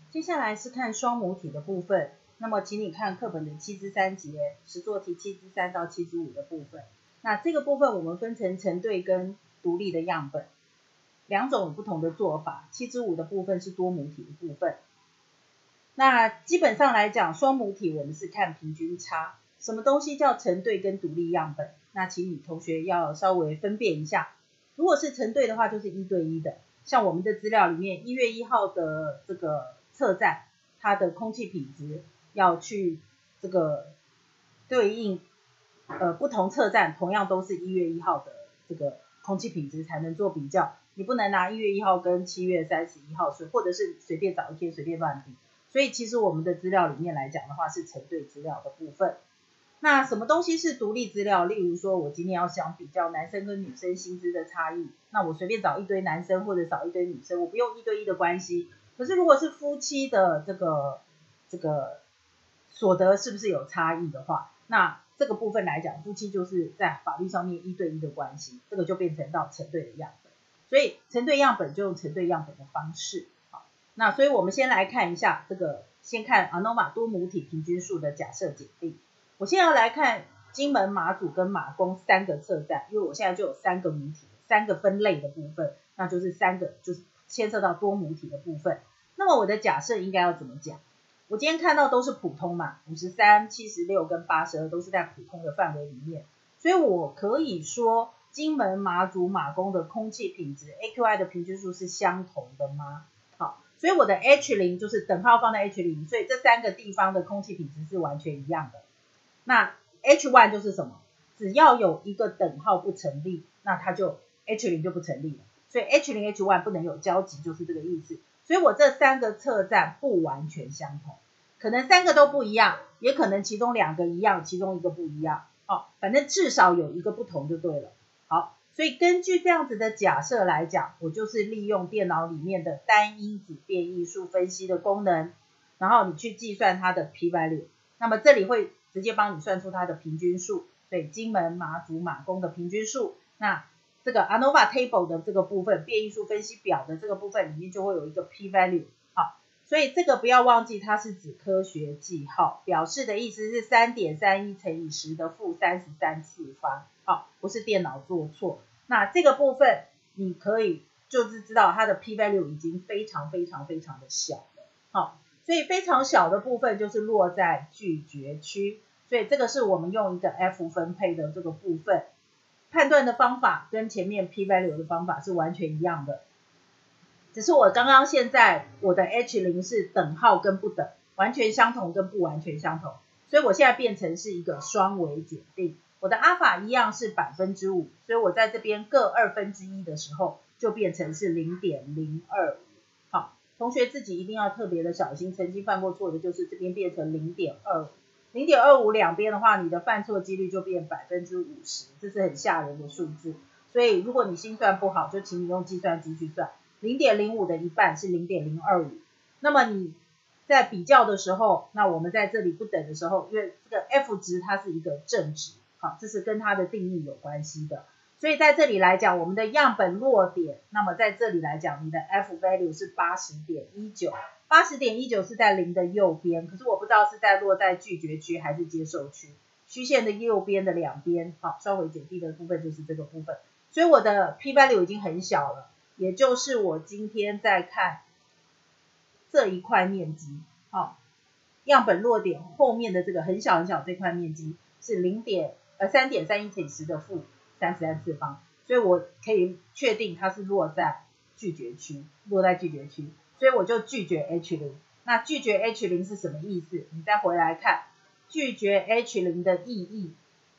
接下来是看双母体的部分，那么请你看课本的7之3节，实作题7之3到7之5的部分。那这个部分我们分成成对跟独立的样本，两种不同的做法。7之5的部分是多母体的部分。那基本上来讲，双母体我们是看平均差。什么东西叫成对跟独立样本？那请你同学要稍微分辨一下。如果是成对的话，就是1对1的。像我们的资料里面，1月1号的这个测站，它的空气品质要去这个对应不同测站，同样都是1月1号的这个空气品质才能做比较。你不能拿1月1号跟7月31号或者是随便找一天随便乱比。所以其实我们的资料里面来讲的话，是成对资料的部分。那什么东西是独立资料？例如说我今天要想比较男生跟女生薪资的差异，那我随便找一堆男生或者找一堆女生，我不用1对1的关系。可是如果是夫妻的这个所得是不是有差异的话，那这个部分来讲，夫妻就是在法律上面1对1的关系，这个就变成到成对的样本。所以成对样本就用成对样本的方式。好，那所以我们先来看一下这个，先看 ANOVA 多母体平均数的假设检定。我现在要来看金门、马祖跟马公3个测站，因为我现在就有3个母体，3个分类的部分，那就是3个就是牵涉到多母体的部分。那么我的假设应该要怎么讲？我今天看到都是普通嘛，53、76跟82都是在普通的范围里面，所以我可以说金门、马祖、马公的空气品质 AQI 的平均数是相同的吗？好，所以我的 H0 就是等号放在 H0， 所以这3个地方的空气品质是完全一样的。那 H1 就是什么？只要有一个等号不成立，那它就 H0 就不成立了。所以 H0 H1 不能有交集，就是这个意思。所以我这3个测站不完全相同，可能3个都不一样，也可能其中2个一样，其中1个不一样。反正至少有一个不同就对了。好，所以根据这样子的假设来讲，我就是利用电脑里面的单因子变异数分析的功能，然后你去计算它的 p-value。那么这里会直接帮你算出它的平均数，所以金门、马祖、马公的平均数，那这个 ANOVA table 的这个部分，变异数分析表的这个部分里面就会有一个 p-value。 好，所以这个不要忘记它是指科学记号，表示的意思是 3.31 乘以10的负33次方。好，不是电脑做错。那这个部分你可以就是知道它的 p-value 已经非常非常非常的小了。好，所以非常小的部分就是落在拒绝区，所以这个是我们用一个 F 分配的这个部分。判断的方法跟前面 p-value 的方法是完全一样的，只是我刚刚现在我的 H0 是等号跟不等，完全相同跟不完全相同，所以我现在变成是一个双维检定。我的阿法一样是 5%， 所以我在这边各1/2的时候就变成是 0.025。 好，同学自己一定要特别的小心，曾经犯过错的就是这边变成 0.25。 0.25 两边的话，你的犯错几率就变 50%， 这是很吓人的数字。所以如果你心算不好，就请你用计算机去算， 0.05 的一半是 0.025。 那么你在比较的时候，那我们在这里不等的时候，因为这个 F 值它是一个正值，好，这是跟它的定义有关系的。所以在这里来讲，我们的样本落点，那么在这里来讲，你的 F value 是 80.19， 80.19 是在0的右边，可是我不知道是落在拒绝区还是接受区，虚线的右边的两边。好，双维检定的部分就是这个部分，所以我的 p-value 已经很小了，也就是我今天在看这一块面积，好，样本落点后面的这个很小很小这块面积是3.31乘以10的负33次方，所以我可以确定它是落在拒绝区，所以我就拒绝 H0。 那拒绝 H0 是什么意思？你再回来看拒绝 H0 的意义，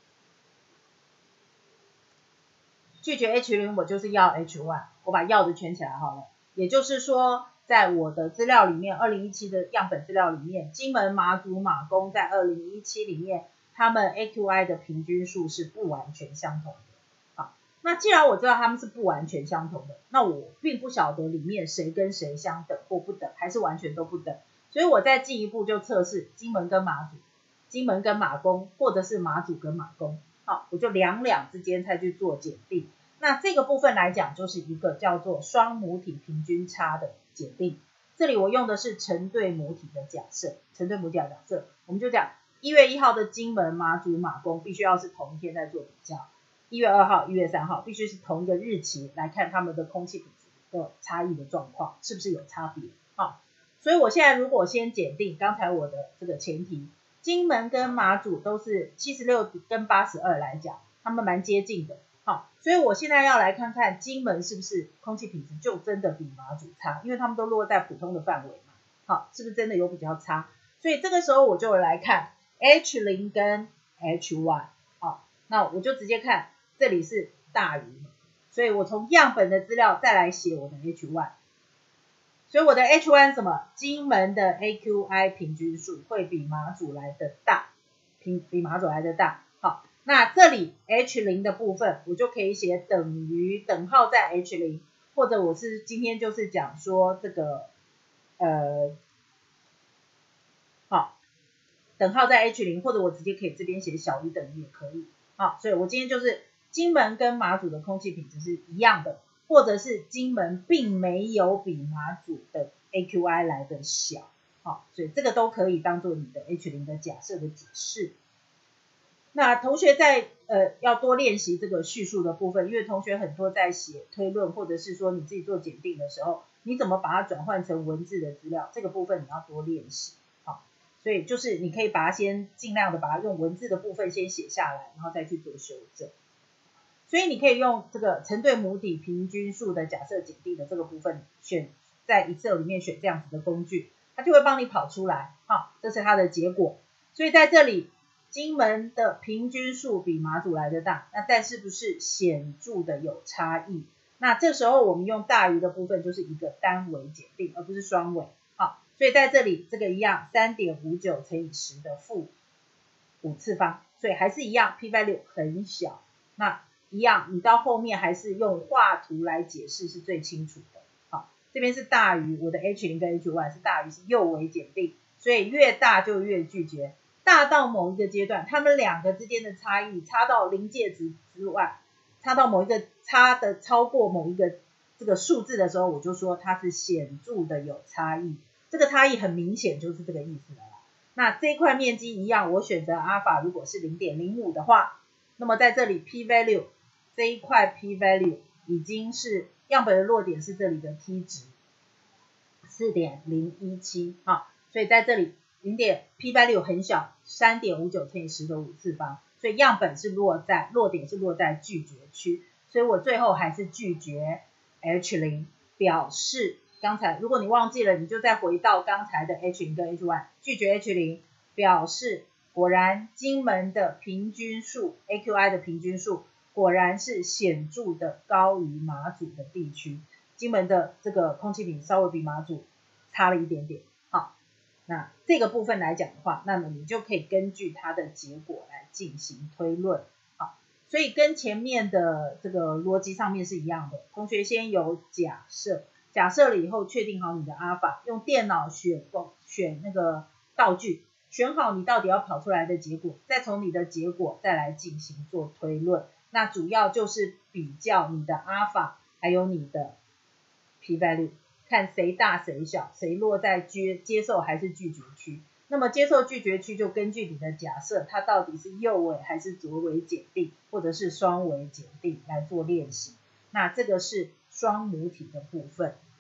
拒绝 H0 我就是要 H1， 我把要的圈起来好了。也就是说在我的资料里面，2017的样本资料里面，金门、马祖、马公在2017里面他们 AQI 的平均数是不完全相同的。好，那既然我知道他们是不完全相同的，那我并不晓得里面谁跟谁相等或不等，还是完全都不等，所以我再进一步就测试金门跟马祖、金门跟马公，或者是马祖跟马公。好，我就两之间才去做检定。那这个部分来讲，就是一个叫做双母体平均差的检定。 这里我用的是成对母体的假设，成对母体的假设，我们就讲1月1号的金门、马祖、马公必须要是同一天在做比较，1月2号、1月3号必须是同一个日期来看他们的空气品质的差异的状况，是不是有差别？好，所以我现在如果先检定刚才我的这个前提，金门跟马祖都是76跟82来讲，他们蛮接近的。好，所以我现在要来看看金门是不是空气品质就真的比马祖差，因为他们都落在普通的范围嘛。好，是不是真的有比较差？所以这个时候我就来看 H0 跟 H1。好，那我就直接看这里是大于，所以我从样本的资料再来写我的 H1。所以我的 H1 是什么？金门的 AQI 平均数会比马祖来的大，比马祖来的大。好，那这里 H0 的部分我就可以写等于等号在 H0， 或者我是今天就是讲说这个好，等号在 H0， 或者我直接可以这边写小于等于也可以。好，所以我今天就是金门跟马祖的空气品质是一样的，或者是金门并没有比马祖的 AQI 来的小。好，所以这个都可以当做你的 H0 的假设的解释。那同学在要多练习这个叙述的部分，因为同学很多在写推论或者是说你自己做检定的时候，你怎么把它转换成文字的资料，这个部分你要多练习。好，所以就是你可以把它先尽量的把它用文字的部分先写下来，然后再去做修正。所以你可以用这个成对母体平均数的假设检定的这个部分，选在 Excel 里面选这样子的工具，它就会帮你跑出来。好，这是它的结果。所以在这里金门的平均数比马祖来的大，那但是不是显著的有差异？那这时候我们用大于的部分就是一个单维检定，而不是双维。好，所以在这里这个一样 3.59 乘以10的负5次方，所以还是一样 p-value 很小。那一样你到后面还是用画图来解释是最清楚的。好，这边是大于，我的 H0 跟 H1 是大于，是右维检定，所以越大就越拒绝。大到某一个阶段，他们两个之间的差异差到临界值之外，差到某一个差的超过某一个这个数字的时候，我就说它是显著的有差异。这个差异很明显就是这个意思了啦。那这一块面积一样，我选择阿尔法如果是 0.05 的话，那么在这里 p-value 这一块 p-value 已经是样本的落点是这里的 t 值 4.017。 好，所以在这里p-value 很小 3.59 乘以10的5次方，所以样本是落点是落在拒绝区，所以我最后还是拒绝 H0， 表示刚才如果你忘记了，你就再回到刚才的 H0 跟 H1， 拒绝 H0 表示果然金门的平均数 AQI 的平均数果然是显著的高于马祖的地区，金门的这个空气品质稍微比马祖差了一点点。好，那这个部分来讲的话，那么你就可以根据它的结果来进行推论。好，所以跟前面的这个逻辑上面是一样的，同学先有假设，假设了以后确定好你的阿尔法，用电脑选那个道具，选好你到底要跑出来的结果，再从你的结果再来进行做推论。那主要就是比较你的阿尔法还有你的 p-value， 看谁大谁小，谁落在接受还是拒绝区。那么接受拒绝区就根据你的假设，它到底是右维还是左维检定，或者是双维检定来做练习。那这个是双母体的部分。